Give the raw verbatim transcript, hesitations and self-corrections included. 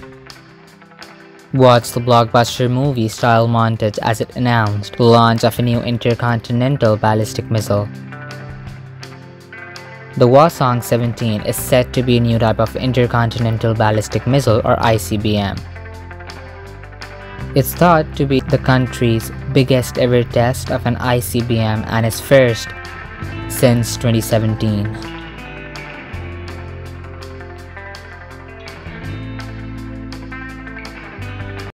Watch the Blockbuster movie style montage as it announced the launch of a new intercontinental ballistic missile. The Hwasong seventeen is said to be a new type of intercontinental ballistic missile, or I C B M. It's thought to be the country's biggest ever test of an I C B M and its first since twenty seventeen.